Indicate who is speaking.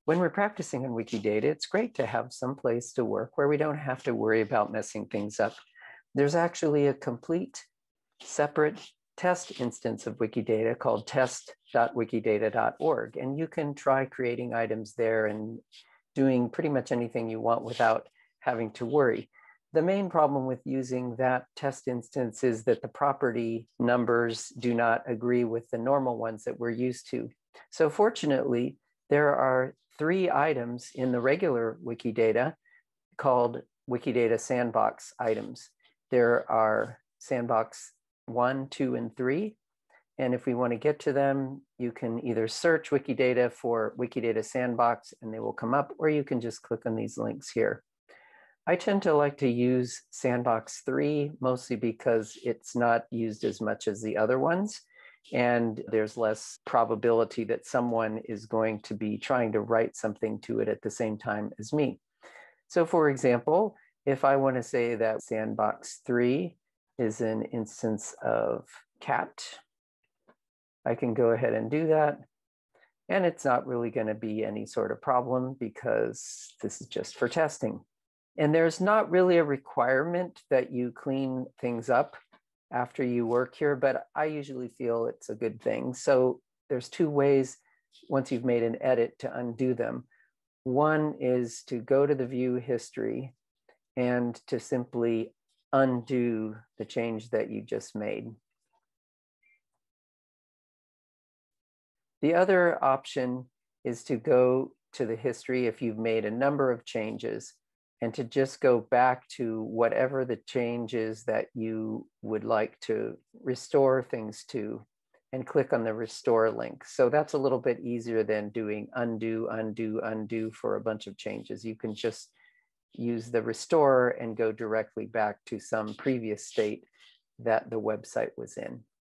Speaker 1: When we're practicing in Wikidata, it's great to have some place to work where we don't have to worry about messing things up. There's actually a complete separate test instance of Wikidata called test.wikidata.org. And you can try creating items there and doing pretty much anything you want without having to worry. The main problem with using that test instance is that the property numbers do not agree with the normal ones that we're used to. So fortunately, there are 3 items in the regular Wikidata called Wikidata Sandbox items. There are Sandbox 1, 2, and 3. And if we want to get to them, you can either search Wikidata for Wikidata Sandbox and they will come up, or you can just click on these links here. I tend to like to use Sandbox 3, mostly because it's not used as much as the other ones. And there's less probability that someone is going to be trying to write something to it at the same time as me. So for example, if I want to say that Sandbox 3 is an instance of cat, I can go ahead and do that. And it's not really going to be any sort of problem because this is just for testing. And there's not really a requirement that you clean things up after you work here, but I usually feel it's a good thing. So there's 2 ways once you've made an edit to undo them. One is to go to the view history and to simply undo the change that you just made. The other option is to go to the history if you've made a number of changes and to just go back to whatever the changes that you would like to restore things to and click on the restore link. So that's a little bit easier than doing undo, undo, undo for a bunch of changes. You can just use the restore and go directly back to some previous state that the website was in.